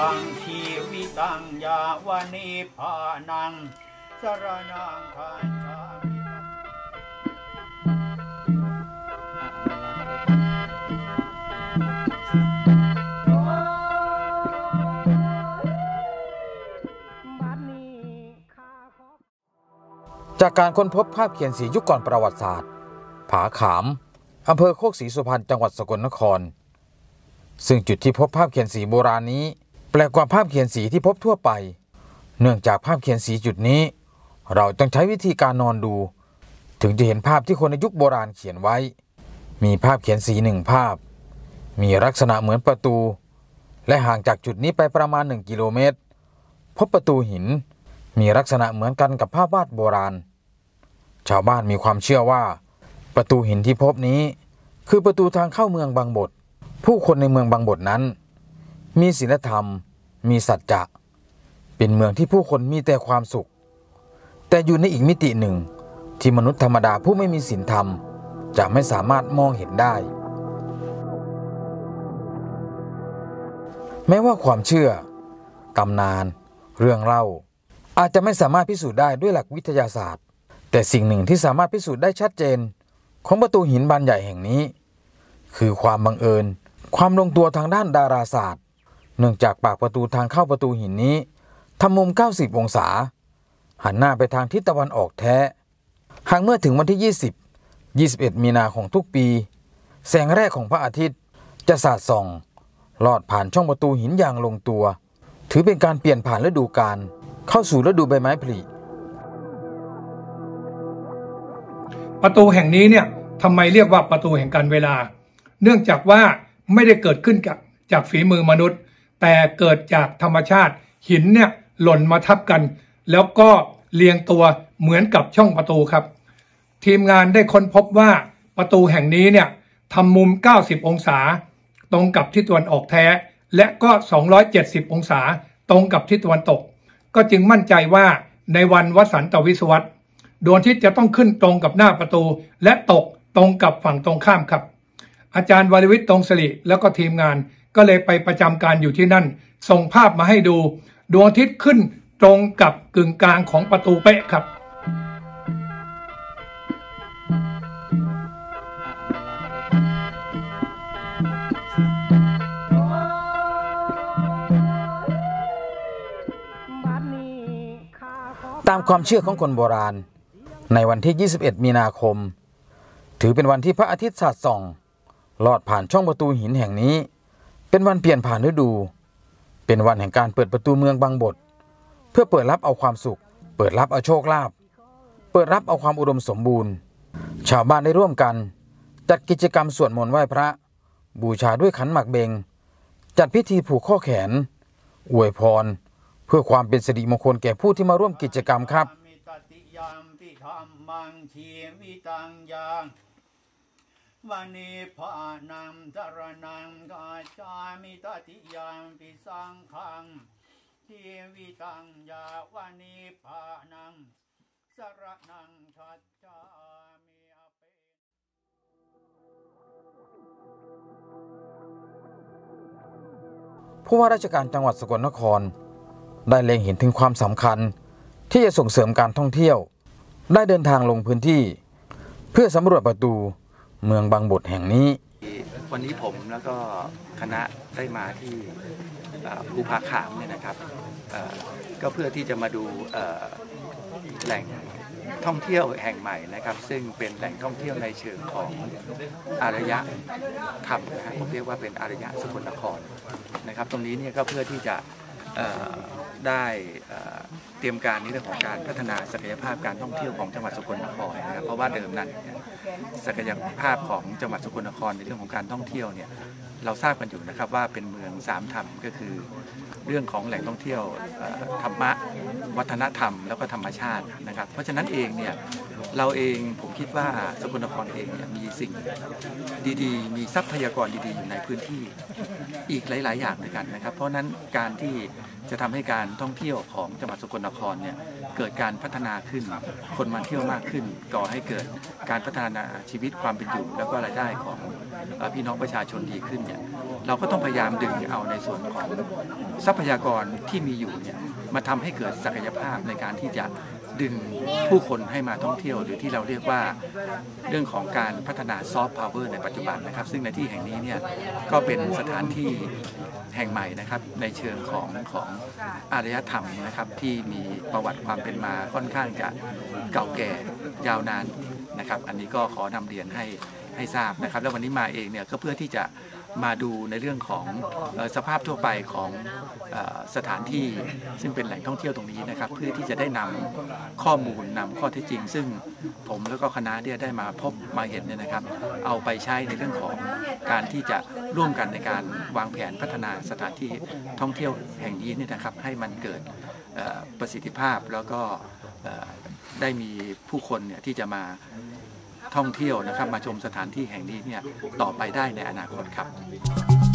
มังชีวิตังยาวานิพานังสรณังคัจฉามิจากการค้นพบภาพเขียนสียุคก่อนประวัติศาสตร์ผาขามอำเภอโคกศรีสุพรรณจังหวัดสกลนครซึ่งจุดที่พบภาพเขียนสีโบราณนี้แปลกกว่าภาพเขียนสีที่พบทั่วไปเนื่องจากภาพเขียนสีจุดนี้เราต้องใช้วิธีการนอนดูถึงจะเห็นภาพที่คนในยุคโบราณเขียนไว้มีภาพเขียนสีหนึ่งภาพมีลักษณะเหมือนประตูและห่างจากจุดนี้ไปประมาณ1 กิโลเมตรพบประตูหินมีลักษณะเหมือนกันกับภาพวาดโบราณชาวบ้านมีความเชื่อว่าประตูหินที่พบนี้คือประตูทางเข้าเมืองบางบทผู้คนในเมืองบางบทนั้นมีศีลธรรมมีสัจจะเป็นเมืองที่ผู้คนมีแต่ความสุขแต่อยู่ในอีกมิติหนึ่งที่มนุษย์ธรรมดาผู้ไม่มีศีลธรรมจะไม่สามารถมองเห็นได้แม้ว่าความเชื่อตำนานเรื่องเล่าอาจจะไม่สามารถพิสูจน์ได้ด้วยหลักวิทยาศาสตร์แต่สิ่งหนึ่งที่สามารถพิสูจน์ได้ชัดเจนของประตูหินบานใหญ่แห่งนี้คือความบังเอิญความลงตัวทางด้านดาราศาสตร์เนื่องจากปากประตูทางเข้าประตูหินนี้ทำมุม90 องศาหันหน้าไปทางทิศตะวันออกแท้หากเมื่อถึงวันที่21 มีนาของทุกปีแสงแรกของพระอาทิตย์จะสาดส่องลอดผ่านช่องประตูหินอย่างลงตัวถือเป็นการเปลี่ยนผ่านฤดูกาลเข้าสู่ฤดูใบไม้ผลิประตูแห่งนี้เนี่ยทำไมเรียกว่าประตูแห่งการเวลาเนื่องจากว่าไม่ได้เกิดขึ้นจากฝีมือมนุษย์แต่เกิดจากธรรมชาติหินเนี่ยหล่นมาทับกันแล้วก็เรียงตัวเหมือนกับช่องประตูครับทีมงานได้ค้นพบว่าประตูแห่งนี้เนี่ยทำมุม90 องศาตรงกับทิศตะวันออกแท้และก็270 องศาตรงกับทิศตะวันตกก็จึงมั่นใจว่าในวันวสันตวิศวรรษดวงอาทิตย์จะต้องขึ้นตรงกับหน้าประตูและตกตรงกับฝั่งตรงข้ามครับอาจารย์วรวิทย์ตรงสิริแล้วก็ทีมงานก็เลยไปประจำการอยู่ที่นั่นส่งภาพมาให้ดูดวงอาทิตย์ขึ้นตรงกับกึ่งกลางของประตูเป๊ะครับตามความเชื่อของคนโบราณในวันที่21 มีนาคมถือเป็นวันที่พระอาทิตย์สาดส่องลอดผ่านช่องประตูหินแห่งนี้เป็นวันเปลี่ยนผ่านฤดูเป็นวันแห่งการเปิดประตูเมืองบางบทเพื่อเปิดรับเอาความสุขเปิดรับเอาโชคลาภเปิดรับเอาความอุดมสมบูรณ์ชาวบ้านได้ร่วมกันจัดกิจกรรมสวดมนต์ไหว้พระบูชาด้วยขันหมากเบงจัดพิธีผูกข้อแขนอวยพรเพื่อความเป็นสิริมงคลแก่ผู้ที่มาร่วมกิจกรรมครับมังชีวิตังยาวานิพานังสรณังคัจฉามิตติยัมปิสังฆังชีวิตังยาวานิพานังสรณังคัจฉามิผู้ว่าราชการจังหวัดสกลนครได้เล็งเห็นถึงความสำคัญที่จะส่งเสริมการท่องเที่ยวได้เดินทางลงพื้นที่เพื่อสำรวจประตูเมืองบางบทแห่งนี้วันนี้ผมแล้วก็คณะได้มาที่ภูผาขามเนี่ยนะครับก็เพื่อที่จะมาดูแหล่งท่องเที่ยวแห่งใหม่นะครับซึ่งเป็นแหล่งท่องเที่ยวในเชิงของอารยธรรมนะครับผมเรียกว่าเป็นอารยสกลนครนะครับตรงนี้เนี่ยก็เพื่อที่จะได้เตรียมการในเรื่องของการพัฒนาศักยภาพการท่องเที่ยวของจังหวัดสกลนครนะครับเพราะว่าเดิมนั้นศักยภาพของจังหวัดสกลนครในเรื่องของการท่องเที่ยวเนี่ยเราทราบกันอยู่นะครับว่าเป็นเมือง3 ธรรมก็คือเรื่องของแหล่งท่องเที่ยวธรรมะวัฒนธรรมแล้วก็ธรรมชาตินะครับเพราะฉะนั้นเองเนี่ยเราเองผมคิดว่าสกลนครเองเนี่ยมีสิ่งดีๆมีทรัพยากรดีๆอยู่ในพื้นที่อีกหลายๆอย่างด้วยกันนะครับเพราะนั้นการที่จะทำให้การท่องเที่ยวของจังหวัดสกลนครเนี่ยเกิดการพัฒนาขึ้นคนมาเที่ยวมากขึ้นก่อให้เกิดการพัฒนาชีวิตความเป็นอยู่แล้วก็รายได้ของพี่น้องประชาชนดีขึ้นเนี่ยเราก็ต้องพยายามดึงเอาในส่วนของทรัพยากรที่มีอยู่เนี่ยมาทำให้เกิดศักยภาพในการที่จะดึงผู้คนให้มาท่องเที่ยวหรือที่เราเรียกว่าเรื่องของการพัฒนาซอฟต์พาวเวอร์ในปัจจุบันนะครับซึ่งในที่แห่งนี้เนี่ยก็เป็นสถานที่แห่งใหม่นะครับในเชิงของอารยธรรมนะครับที่มีประวัติความเป็นมาค่อนข้างจะเก่าแก่ยาวนานนะครับอันนี้ก็ขอนำเรียนให้ทราบนะครับแล้ววันนี้มาเองเนี่ยก็เพื่อที่จะมาดูในเรื่องของสภาพทั่วไปของสถานที่ซึ่งเป็นแหล่งท่องเที่ยวตรงนี้นะครับเพื่อที่จะได้นำข้อมูลนำข้อเท็จจริงซึ่งผมแล้วก็คณะเนี่ยได้มาพบมาเห็นเนี่ยนะครับเอาไปใช้ในเรื่องของการที่จะร่วมกันในการวางแผนพัฒนาสถานที่ท่องเที่ยวแห่งนี้เนี่ยนะครับให้มันเกิดประสิทธิภาพแล้วก็ได้มีผู้คนเนี่ยที่จะมาท่องเที่ยวนะครับมาชมสถานที่แห่งนี้เนี่ยต่อไปได้ในอนาคตครับ